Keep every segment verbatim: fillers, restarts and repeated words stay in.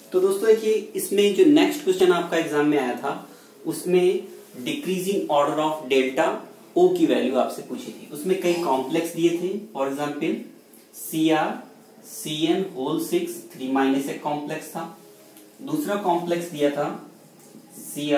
तो दोस्तों देखिए, इसमें जो नेक्स्ट क्वेश्चन आपका एग्जाम में आया था उसमें decreasing order of delta O की वैल्यू आपसे पूछी थी। उसमें कई कॉम्प्लेक्स दिए थे, for example C R C N whole six three minus एक कॉम्प्लेक्स था। दूसरा कॉम्प्लेक्स दिया था C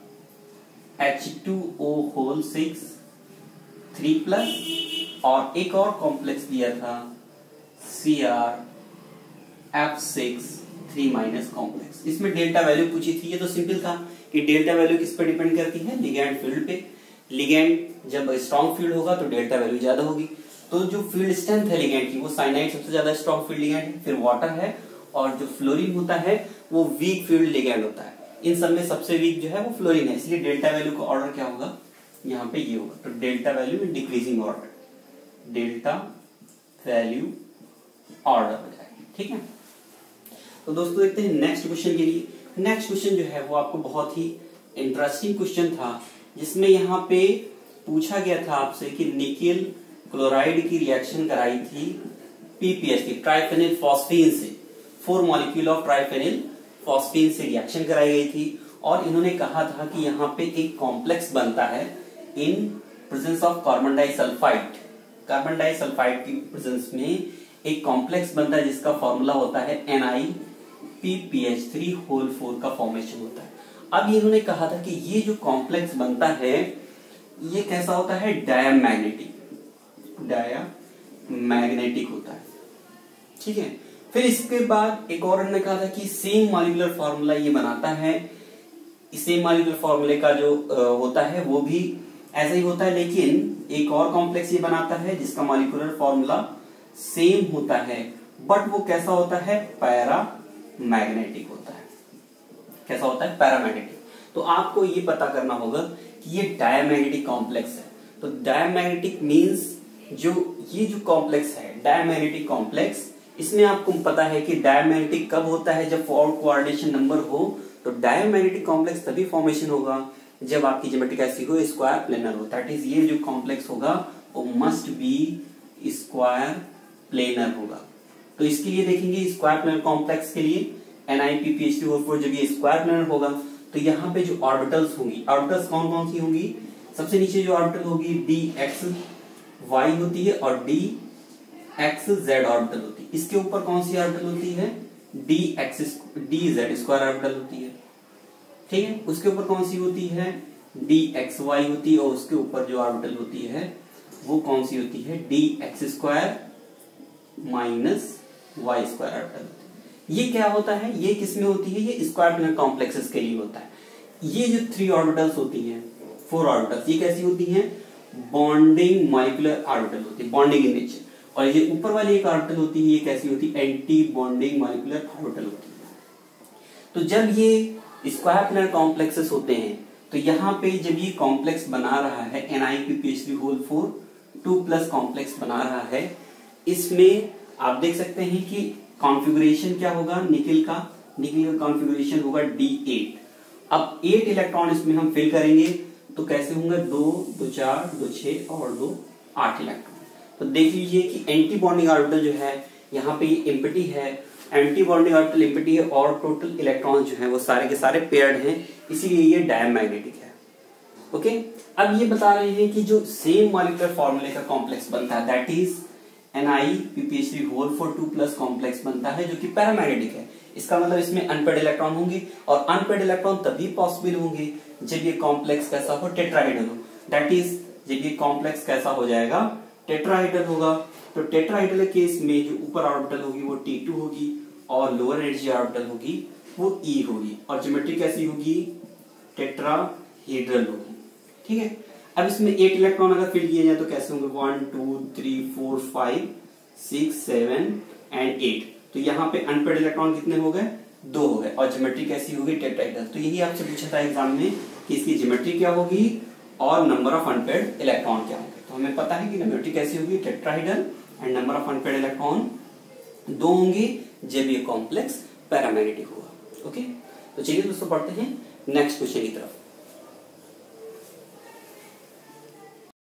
R H two O whole six three plus, और एक और कॉम्प्लेक्स दिया था C R F six three minus complex. इसमें डेल्टा वैल्यू पूछी थी। ये तो सिंपल था कि डेल्टा वैल्यू किस पर डिपेंड करती है, लिगैंड फील्ड पे। लिगैंड जब स्ट्रॉन्ग फील्ड होगा तो डेल्टा वैल्यू ज्यादा होगी। तो जो फील्ड स्ट्रेंथ है लिगैंड की, वो साइनाइड सबसे ज्यादा स्ट्रॉन्ग फील्ड लिगैंड है, फिर वाटर है, और जो फ्लोरीन होता है वो वीक फील्ड लिगैंड होता है। इन सब में सबसे वीक जो है वो फ्लोरीन है, इसलिए डेल्टा वैल्यू का ऑर्डर क्या होगा, यहाँ पे ये होगा। तो delta value in decreasing order, delta value order हो जाएगी। ठीक है, तो दोस्तों देखते हैं नेक्स्ट क्वेश्चन के लिए। नेक्स्ट क्वेश्चन जो है वो आपको बहुत ही इंटरेस्टिंग क्वेश्चन था, जिसमें यहाँ पे पूछा गया था आपसे कि निकेल क्लोराइड की रिएक्शन कराई थी पीपीएच की, ट्राइफेनिल फॉस्फीन से। Four molecule of triphenyl phosphine से रिएक्शन कराई गई थी, और इन्होंने कहा था कि यहाँ पे एक कॉम्प्लेक्स बनता है in presence of carbon disulphide. Carbon disulphide की प्रेजेंस में एक कॉम्प्लेक्स बनता है जिसका फॉर्मूला होता है N I P P H three whole four का फॉर्मेशन होता है। अब इन्होंने कहा था कि ये जो कॉम्प्लेक्स बनता है ये कैसा होता है, डायामैग्नेटिक, डायामैग्नेटिक होता है। ठीक है, फिर इसके बाद एक और उन्होंने कहा था कि सेम मॉलिक्यूलर फॉर्मूला ये बनाता है। सेम मॉलिक्यूलर फॉर्मूले का जो होता है वो भी ऐसा ही होता है, लेकिन एक और कॉम्प्लेक्स ये बनाता है जिसका मॉलिक्यूलर फॉर्मूला सेम होता है, बट वो कैसा होता है, पैरा मैग्नेटिक होता है। कैसा होता है, पैरामैग्नेटिक। तो आपको ये पता करना होगा कि ये डायमैग्नेटिक कॉम्प्लेक्स है। तो डायमैग्नेटिक मींस जो ये जो कॉम्प्लेक्स है डायमैग्नेटिक कॉम्प्लेक्स, इसमें आपको पता है कि डायमैग्नेटिक कब होता है, जब फोर कोऑर्डिनेशन नंबर हो। तो डायमैग्नेटिक कॉम्प्लेक्स तभी फॉर्मेशन होगा जब आपकी ज्योमेट्री कैसी हो, स्क्वायर प्लेनर हो। दैट इज ये जो कॉम्प्लेक्स होगा वो मस्ट बी स्क्वायर प्लेनर होगा। तो इसके लिए देखेंगे स्क्वायर प्लेनर कॉम्प्लेक्स के लिए N I P P H three four जब ये स्क्वायर प्लेनर होगा तो यहाँ पे जो ऑर्बिटल्स होंगी, ऑर्बिटल्स कौन कौन सी होंगी, सबसे नीचे जो ऑर्बिटल होगी डी एक्स वाई होती है, और डी एक्स जेड ऑर्बिटल होती है। इसके ऊपर कौन सी ऑर्बिटल होती है, D X D Z square orbital होती है। ठीक है, उसके ऊपर कौन सी होती है, डी एक्स वाई होती है, और उसके ऊपर जो ऑर्बिटल होती है वो कौन सी होती है, D X square minus Y square orbital. ये क्या होता है, ये किस में होती है, ये स्क्वायर प्लेनर कॉम्प्लेक्सेस के लिए होता है। ये जो थ्री ऑर्बिटल्स होती हैं, फोर ऑर्बिटल्स, ये कैसी होती हैं, बॉन्डिंग मॉलिक्यूलर ऑर्बिटल होती है, बॉन्डिंग इन नेचर। और ये ऊपर वाली एक ऑर्बिटल होती है, ये कैसी होती है, एंटी बॉन्डिंग मॉलिक्यूलर ऑर्बिटल होती है। तो जब ये स्क्वायर प्लेनर कॉम्प्लेक्सेस होते हैं तो यहाँ पे जब ये कॉम्प्लेक्स बना रहा है N I P P H three whole four two plus complex बना रहा है, इसमें आप देख सकते हैं कि कॉन्फ़िगरेशन क्या होगा, निकेल का निकेल का कॉन्फ़िगरेशन होगा डी एट। अब एट इलेक्ट्रॉन इसमें हम फिल करेंगे तो कैसे होंगे, दो दो चार दो छह और दो आठ इलेक्ट्रॉन। तो देख लीजिए कि एंटी बॉन्डिंग ऑर्बिटल जो है यहाँ पे एम्प्टी है, एंटी बॉन्डिंग ऑर्बिटल एम्प्टी है, और टोटल इलेक्ट्रॉन जो है वो सारे के सारे पेयर्ड हैं, इसीलिए ये डायमैग्नेटिक है। ओके, अब ये बता रहे हैं कि जो सेम मॉलिक्यूलर फॉर्मूले का कॉम्प्लेक्स बनता है that is N I P P H three whole four two plus complex बनता है जो कि पैरामैग्नेटिक है। इसका मतलब इसमें अनपेड इलेक्ट्रॉन होंगे, और अनपेड इलेक्ट्रॉन तभी पॉसिबल होंगे जब ये कॉम्प्लेक्स कैसा हो, टेट्राहेड्रल हो। दैट इज जब ये कॉम्प्लेक्स कैसा हो जाएगा, टेट्राहेड्रल होगा। तो टेट्राहेड्रल केस में जो ऊपर ऑर्बिटल होगी वो टी टू होगी, और लोअर एनर्जी ऑर्बिटल होगी वो ई होगी, और ज्योमेट्री कैसी होगी, टेट्राहेड्रल होगी। ठीक है, अब इसमें एट इलेक्ट्रॉन अगर फिल किए जाए तो कैसे होंगे, one two three four five six seven and eight. तो यहाँ पे अनपेड इलेक्ट्रॉन कितने हो गए, दो हो गए, और ज्योमेट्री कैसी होगी, टेट्राहेड्रल। तो यही आपसे पूछा था एग्जाम में कि इसकी ज्योमेट्री क्या होगी और नंबर ऑफ अनपेड इलेक्ट्रॉन क्या होंगे। तो हमें पता है कि ज्योमेट्री कैसी होगी, tetrahedral, and number of unpaired electron दो होंगे जब ये कॉम्प्लेक्स पैरामैग्नेटिक होगा। ओके, तो चलिए दोस्तों पढ़ते हैं नेक्स्ट क्वेश्चन की तरफ।